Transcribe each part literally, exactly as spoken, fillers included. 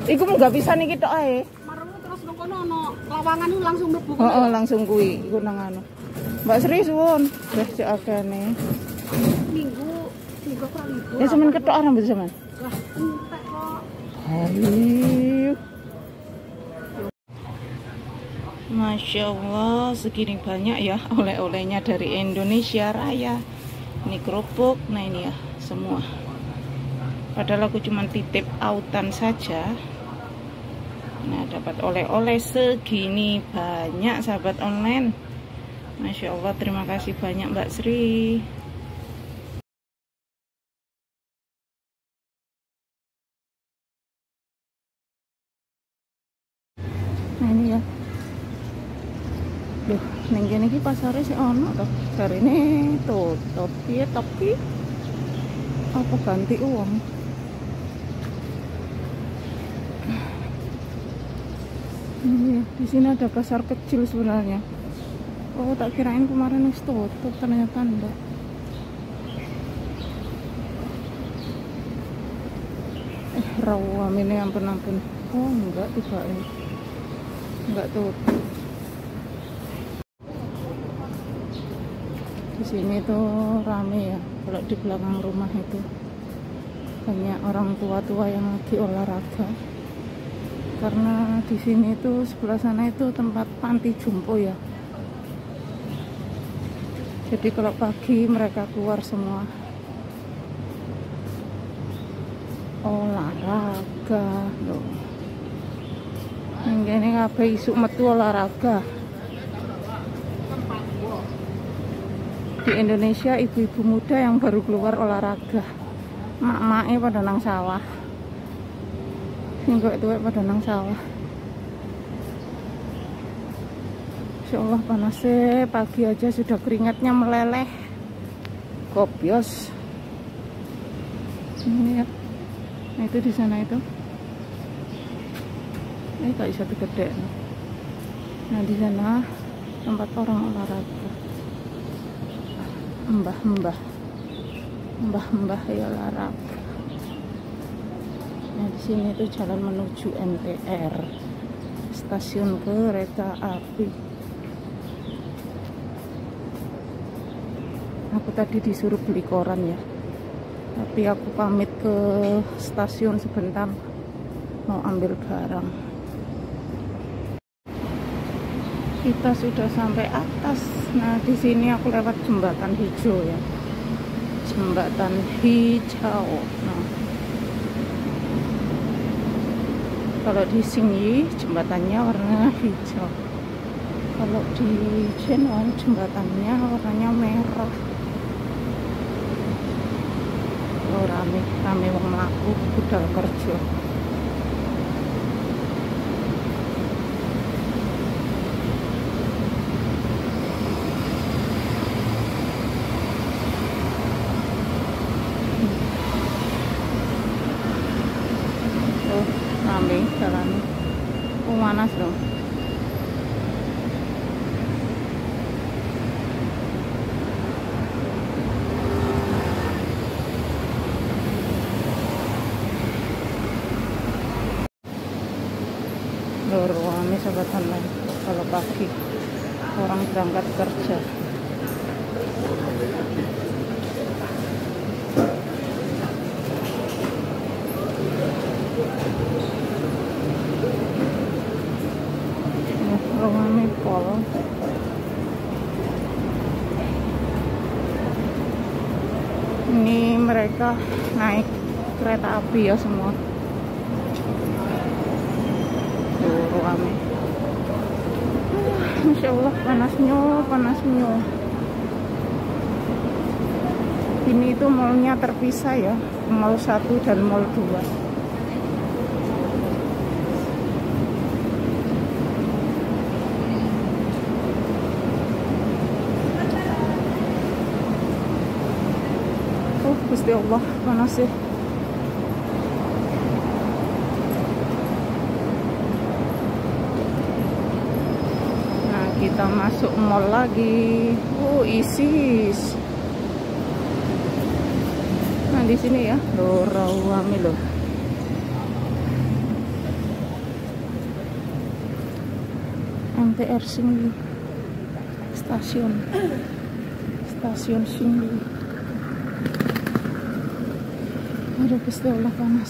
Iku nggak bisa nih kita ae. Maremu terus nang kono ono lawangan itu langsung mlebu. Heeh, langsung kuwi iku nang anu. Mbak Sri suwun, wis cek akene. Minggu minggu kurang libur. Ya sampean ketok rambut sampean. Lah, entek kok. Ayo. Masya Allah, segini banyak ya oleh-olehnya dari Indonesia Raya. Ini kerupuk, nah ini ya semua. Padahal aku cuma titip autan saja. Nah, dapat oleh-oleh segini banyak sahabat online. Masya Allah, terima kasih banyak Mbak Sri. Nah ini ya. Duh, neng kene iki pasare sik ono to. Jarine tutup piye tapi apa ganti uang? Ini di sini ada pasar kecil sebenarnya. Oh, tak kirain kemarin wis tutup, ternyata enggak. Eh, rawam ini ampun-ampun. Oh, enggak tiba ini. Enggak tutup. Di sini tuh rame ya. Kalau di belakang rumah itu banyak orang tua-tua yang lagi olahraga. Karena di sini tuh sebelah sana itu tempat panti jompo ya. Jadi kalau pagi mereka keluar semua olahraga loh. Ini kabeh isuk metu olahraga. Di Indonesia ibu-ibu muda yang baru keluar olahraga. Mak-maknya pada nang sawah. Ini kok tuwek pada nang sawah. Insya Allah panasnya pagi aja sudah keringatnya meleleh. Kopios. Ini ya. Nah itu di sana itu. Ini kayak satu gede. Nah di sana tempat orang olahraga. Mbah-mbah, mbah-mbah ya olahraga. Nah di sini itu jalan menuju M T R, stasiun kereta api. Aku tadi disuruh beli koran ya, tapi aku pamit ke stasiun sebentar mau ambil barang. Kita sudah sampai atas. Nah di sini aku lewat jembatan hijau ya, jembatan hijau. Nah kalau di sini jembatannya warna hijau, kalau di Jenon jembatannya warnanya merah. Oh, rame rame wong mlaku budal kerja. Oh, rame jalan. Oh, panas loh. Rame sahabat online kalau pagi orang berangkat kerja. Rame pol. Ini mereka naik kereta api ya semua. Rame. Masya Allah panasnya, panasnya. Ini itu mallnya terpisah ya, mall satu dan mall dua. Oh, Gusti Allah panas ya. Kita masuk mall lagi. Oh, Isis. Nah, di sini ya, loh, rame loh. M T R Singli, stasiun stasiun Singli. Aduh, Gusti Allah, panas.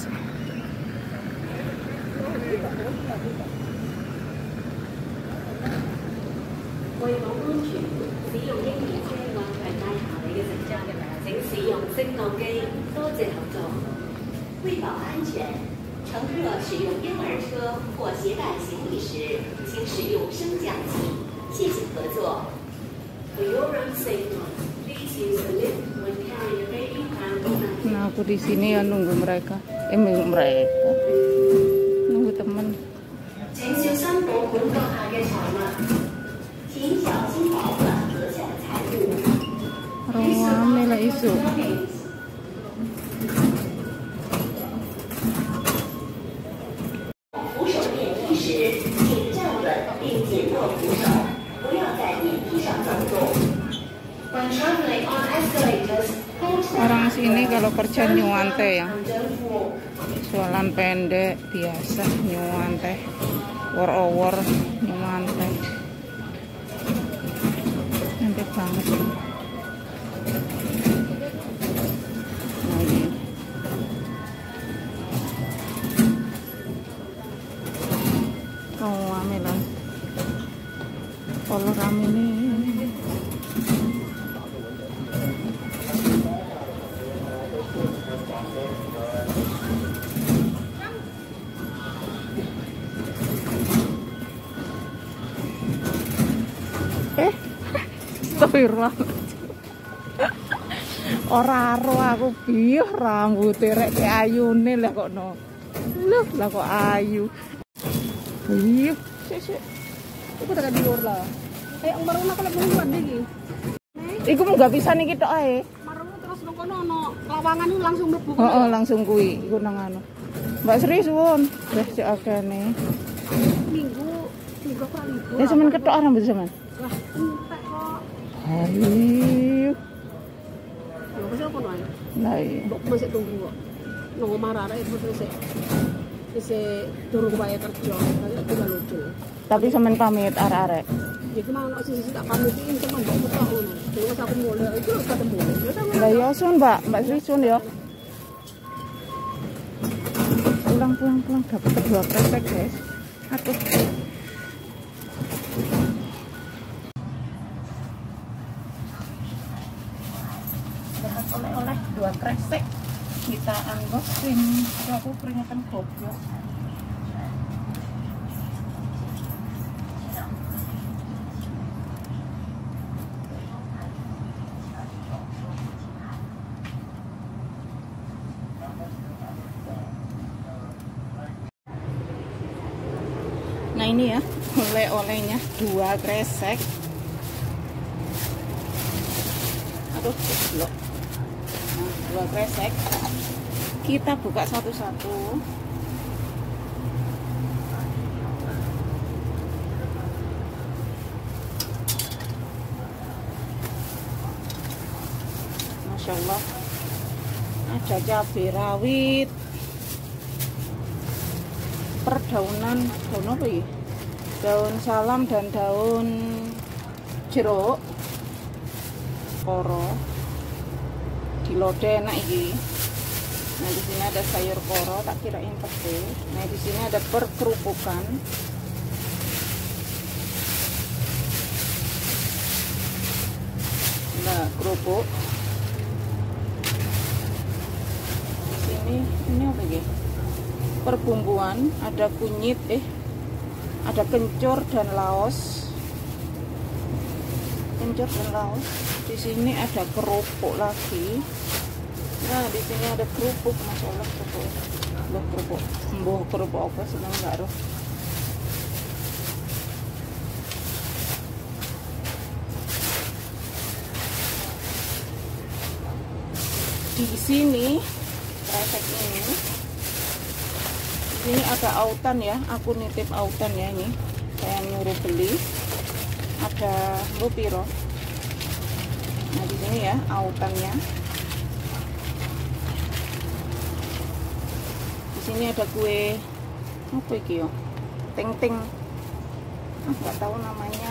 為保安全，使用嬰兒車或攜帶行李嘅乘客，請使用升降機。多謝合作。為保安全，乘客使用嬰兒車或攜帶行李時，請使用升降機。謝謝合作。For your own safety, please use the lift when carrying a baby and a Nah, aku di sini ya nunggu mereka. Eh, nunggu mereka. Nunggu temen. 請小心保管閣下嘅財物。請小心保管閣下嘅財物。 Rame lah isu. 扶手电梯时，请站稳并紧握扶手，不要在电梯上走动。When traveling on escalators, hold Orang sini kalau kerja nyuante ya, 真服。 jualan pendek biasa nyuante, war over nyuante. Cantik banget. Nah, ini. Oh, rame lah. Kalau rame nih. Eh, astagfirullah. Ora ro aku biyo rambute rek ayune lah kok no. Lho, lah kok ayu. Biyo, sik sik. Iku tekan di luar lah. Eh, ang marunong ako nagmuluan lagi. Iku mau gak bisa nih kita ae. Marunong terus nang kono ono lawangan itu langsung mlebu. Oh, oh, langsung kui. Iku nang anu. Mbak Sri suwun. Wis cek akene. Minggu minggu aku libur. Ya sampean ketok rambut sampean. Lah, entek kok. Ayo. Yo wis apa noe? Lah iya. Mbok masih tunggu kok. Nang omah arek itu terus wis durung wae kerja. Aku gak lucu. Tapi sampean pamit arek-arek. Ya cuma ono sisi tak pamitin cuma mbok ketok ngono. Terus aku mulai itu ketemu. Ya sama. Lah ya sun, Mbak. Mbak Sri sun ya. Pulang pulang pulang dapat kedua kresek, guys. Aduh. Dapat oleh-oleh dua kresek. Kita unboxing. Aduh, aku keringatan goblok. Nah ini ya oleh-olehnya dua kresek. Aduh, goblok. Nah, dua kresek. Kita buka satu-satu. Masya Allah. Ada cabai rawit. Perdaunan, daun apa ya? Daun salam dan daun jeruk koro dilode enak iki. Nah di sini ada sayur koro, tak kirain pete. Nah di sini ada perkerupukan. Nah kerupuk. Di sini ini apa ya? Perbumbuan, ada kunyit, eh ada kencur dan laos, kencur dan laos. Di sini ada kerupuk lagi. Nah di sini ada kerupuk, masya Allah kerupuk, loh kerupuk, mbuh kerupuk apa senang nggak roh. Di sini kresek ini. Ini ada autan ya, aku nitip autan ya ini. Saya nyuruh beli. Ada rupiro. Nah di sini ya autannya. Di sini ada kue apa iki yo? Ting-ting. nggak tahu namanya.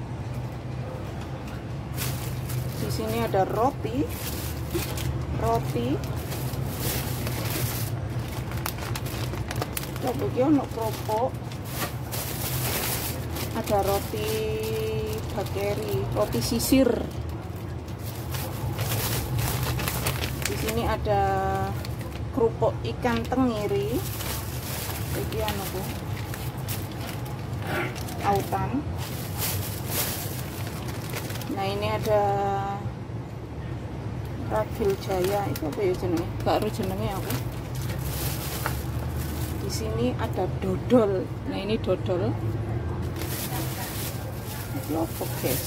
Di sini ada roti, roti. Coba ono kerupuk. Ada roti bakeri, roti sisir. Di sini ada kerupuk ikan tenggiri. Iki anu Bu. Autan. Nah, ini ada Ragil Jaya. Itu apa ya jenenge? Gak ero jenenge aku. Di sini ada dodol. Nah, ini dodol. Ini apa, guys?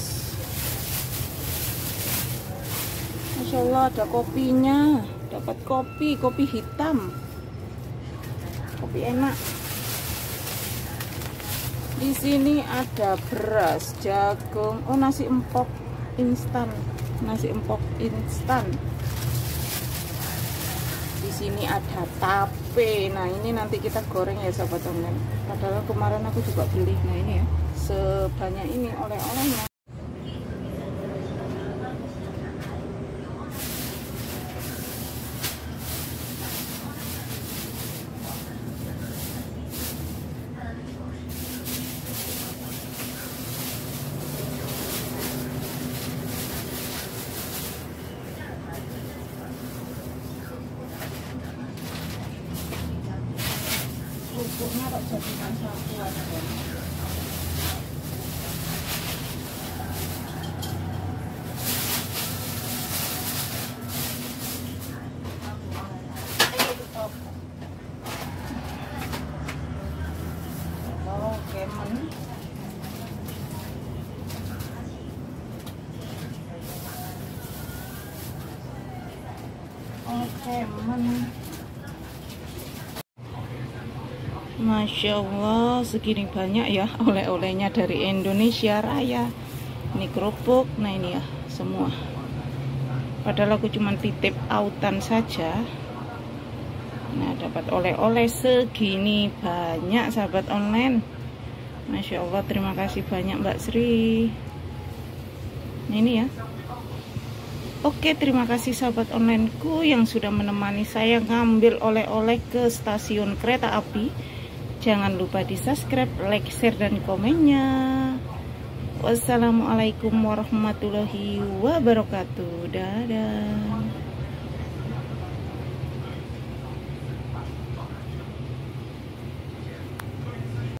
Masya Allah, ada kopinya. Dapat kopi, kopi hitam. Kopi enak. Di sini ada beras, jagung, oh nasi empok instan, nasi empok instan. Di sini ada tape. Nah, ini nanti kita goreng ya sahabat online. Padahal kemarin aku juga beli. Nah, ini ya, sebanyak ini oleh-olehnya. Kerupuknya kok jadikan satu aja. Oh, kemen. Oh, kemen. Masya Allah, segini banyak ya oleh-olehnya dari Indonesia Raya. Ini kerupuk, nah ini ya semua. Padahal aku cuma titip autan saja. Nah, dapat oleh-oleh segini banyak sahabat online. Masya Allah, terima kasih banyak Mbak Sri. Nah, ini ya. Oke, terima kasih sahabat onlineku yang sudah menemani saya ngambil oleh-oleh ke stasiun kereta api. Jangan lupa di subscribe, like, share, dan komennya. Wassalamualaikum warahmatullahi wabarakatuh. Dadah.